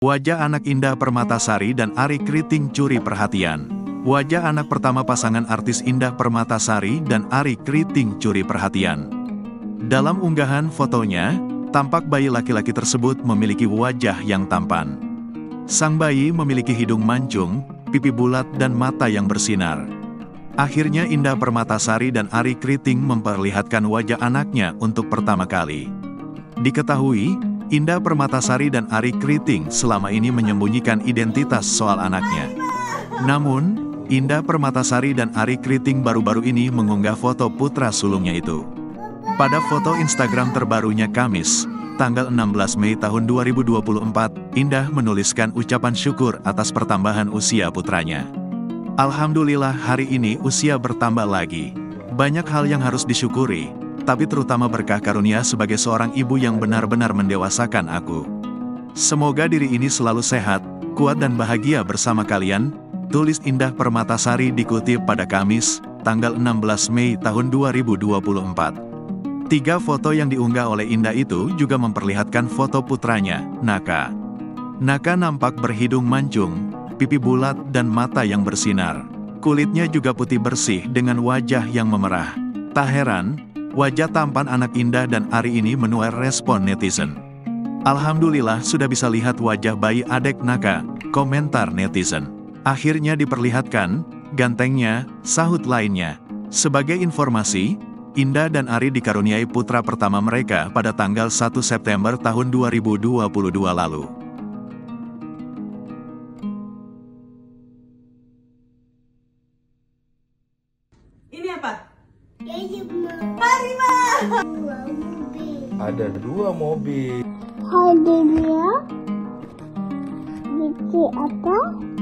Wajah anak Indah Permatasari dan Arie Kriting curi perhatian. Wajah anak pertama pasangan artis Indah Permatasari dan Arie Kriting curi perhatian. Dalam unggahan fotonya, tampak bayi laki-laki tersebut memiliki wajah yang tampan. Sang bayi memiliki hidung mancung, pipi bulat dan mata yang bersinar. Akhirnya Indah Permatasari dan Arie Kriting memperlihatkan wajah anaknya untuk pertama kali. Diketahui, Indah Permatasari dan Arie Kriting selama ini menyembunyikan identitas soal anaknya. Namun, Indah Permatasari dan Arie Kriting baru-baru ini mengunggah foto putra sulungnya itu. Pada foto Instagram terbarunya Kamis, tanggal 16 Mei tahun 2024, Indah menuliskan ucapan syukur atas pertambahan usia putranya. Alhamdulillah hari ini usia bertambah lagi. Banyak hal yang harus disyukuri, tapi terutama berkah karunia sebagai seorang ibu yang benar-benar mendewasakan aku. Semoga diri ini selalu sehat, kuat dan bahagia bersama kalian, tulis Indah Permatasari dikutip pada Kamis, tanggal 16 Mei tahun 2024. 3 foto yang diunggah oleh Indah itu juga memperlihatkan foto putranya, Naka. Naka nampak berhidung mancung, pipi bulat dan mata yang bersinar. Kulitnya juga putih bersih dengan wajah yang memerah. Tak heran, wajah tampan anak Indah dan Arie ini menuai respon netizen. Alhamdulillah sudah bisa lihat wajah bayi adek Naka, komentar netizen. Akhirnya diperlihatkan, gantengnya, sahut lainnya. Sebagai informasi, Indah dan Arie dikaruniai putra pertama mereka pada tanggal 1 September tahun 2022 lalu. Ini apa? Harimau. Ada 2 mobil. Hadiah. Biji apa?